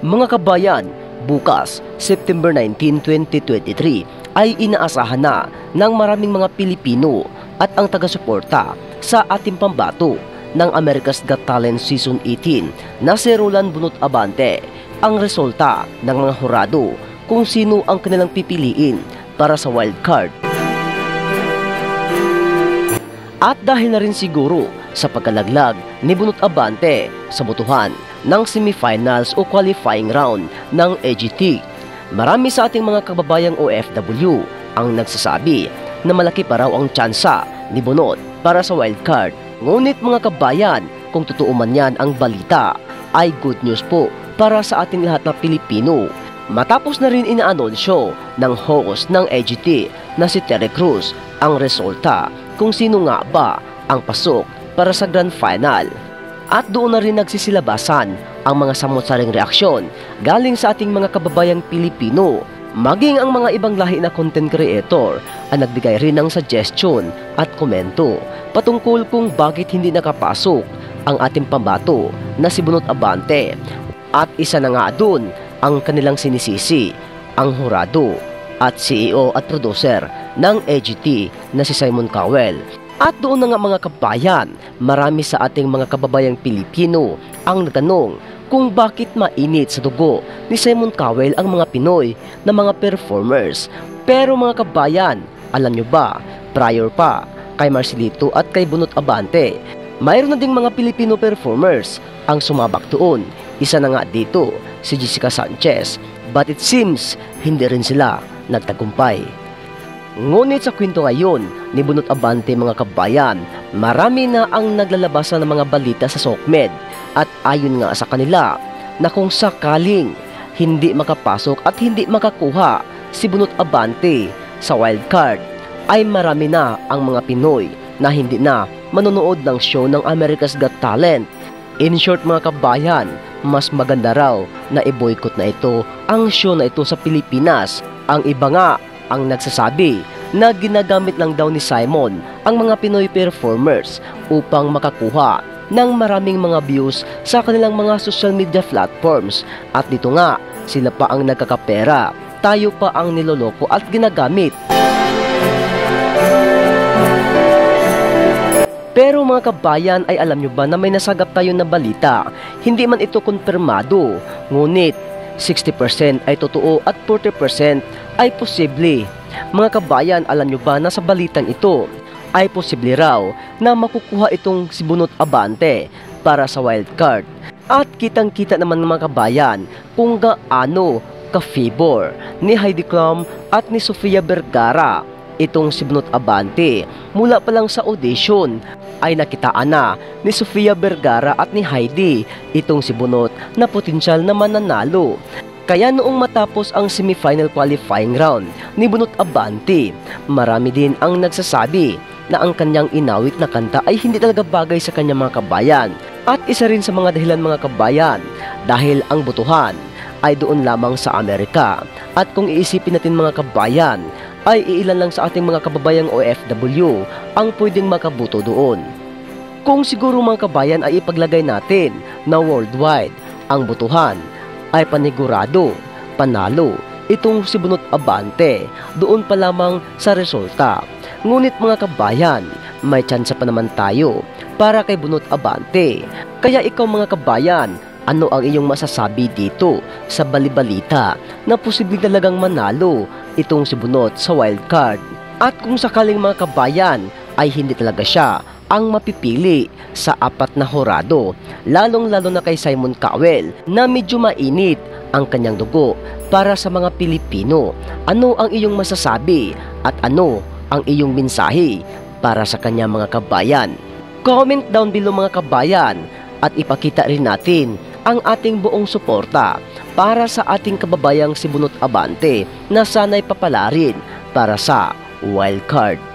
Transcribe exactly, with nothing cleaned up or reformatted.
Mga kabayan, bukas, September nineteen, twenty twenty-three ay inaasahan na ng maraming mga Pilipino at ang taga-suporta sa ating pambato ng America's Got Talent Season eighteen na si Roland Bunot Abante ang resulta ng mga hurado kung sino ang kanilang pipiliin para sa wildcard. At dahil na rin siguro sa pagkalaglag ni Bunot Abante sa botohan ng semifinals o qualifying round ng A G T, marami sa ating mga kababayang O F W ang nagsasabi na malaki pa raw ang tsansa ni Bunot para sa wildcard. Ngunit mga kabayan, kung totoo man yan ang balita, ay good news po para sa ating lahat na Pilipino. Matapos na rin inaanunsyo ng host ng A G T na si Terry Cruz ang resulta kung sino nga ba ang pasok para sa grand final. At doon na rin nagsisilabasan ang mga samot-saring reaksyon galing sa ating mga kababayang Pilipino. Maging ang mga ibang lahi na content creator ang nagbigay rin ng suggestion at komento patungkol kung bakit hindi nakapasok ang ating pambato na si Bunot Abante. At isa na nga doon ang kanilang sinisisi, ang hurado at C E O at producer ng A G T na si Simon Cowell. At doon na nga mga kabayan, marami sa ating mga kababayang Pilipino ang natanong kung bakit mainit sa dugo ni Simon Cowell ang mga Pinoy na mga performers. Pero mga kabayan, alam nyo ba, prior pa kay Marcelito at kay Bunot Abante, mayroon na ding mga Pilipino performers ang sumabak doon. Isa na nga dito, si Jessica Sanchez, but it seems hindi rin sila nagtagumpay. Ngunit sa kwento ngayon ni Bunot Abante mga kabayan, marami na ang naglalabasan ng mga balita sa SOCMED at ayon nga sa kanila na kung sakaling hindi makapasok at hindi makakuha si Bunot Abante sa wildcard, ay marami na ang mga Pinoy na hindi na manonood ng show ng America's Got Talent. In short mga kabayan, mas maganda raw na i-boycott na ito ang show na ito sa Pilipinas. Ang iba nga ang nagsasabi na ginagamit lang daw ni Simon ang mga Pinoy performers upang makakuha ng maraming mga views sa kanilang mga social media platforms. At dito nga, sila pa ang nagkakapera, tayo pa ang niloloko at ginagamit. Pero mga kabayan, ay alam nyo ba na may nasagap tayo na balita? Hindi man ito konfirmado, ngunit sixty percent ay totoo at forty percent ay posible. Mga kabayan, alam nyo ba na sa balitang ito ay posible raw na makukuha itong si Bunot Abante para sa wildcard. At kitang-kita naman mga kabayan kung gaano ka-favor ni Heidi Klum at ni Sofia Vergara itong si Bunot Abante. Mula pa lang sa audition ay nakitaan na ni Sofia Vergara at ni Heidi itong si Bunot na potensyal na mananalo. Kaya noong matapos ang semifinal qualifying round ni Bunot Abante, marami din ang nagsasabi na ang kanyang inawit na kanta ay hindi talaga bagay sa kanyang mga kabayan. At isa rin sa mga dahilan mga kabayan, dahil ang botohan ay doon lamang sa Amerika. At kung iisipin natin mga kabayan, ay iilan lang sa ating mga kababayang O F W ang pwedeng makabuto doon. Kung siguro mga kabayan ay ipaglagay natin na worldwide ang botohan, ay panigurado, panalo itong si Bunot Abante doon pa lamang sa resulta. Ngunit mga kabayan, may tsansa pa naman tayo para kay Bunot Abante. Kaya ikaw mga kabayan, ano ang iyong masasabi dito sa balibalita na posibleng talagang manalo itong si Bunot sa wildcard? At kung sakaling mga kabayan ay hindi talaga siya ang mapipili sa apat na hurado, lalong-lalo na kay Simon Cowell na medyo mainit ang kanyang dugo para sa mga Pilipino. Ano ang iyong masasabi at ano ang iyong mensahe para sa kanyang mga kabayan? Comment down below mga kabayan at ipakita rin natin ang ating buong suporta para sa ating kababayang si Bunot Abante na sana'y papalarin para sa wildcard.